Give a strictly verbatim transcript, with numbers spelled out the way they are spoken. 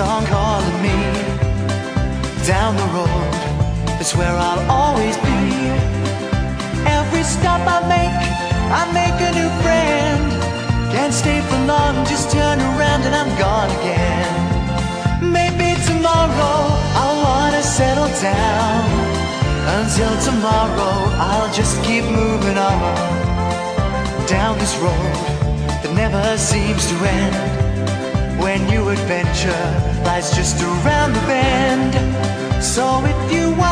song calling me. Down the road, that's where I'll always be. Every stop I make, I make a new friend. Can't stay for long, just turn around and I'm gone again. Maybe tomorrow I'll wanna settle down. Until tomorrow I'll just keep moving on. Down this road that never seems to end. When new adventure lies just around the bend. So if you want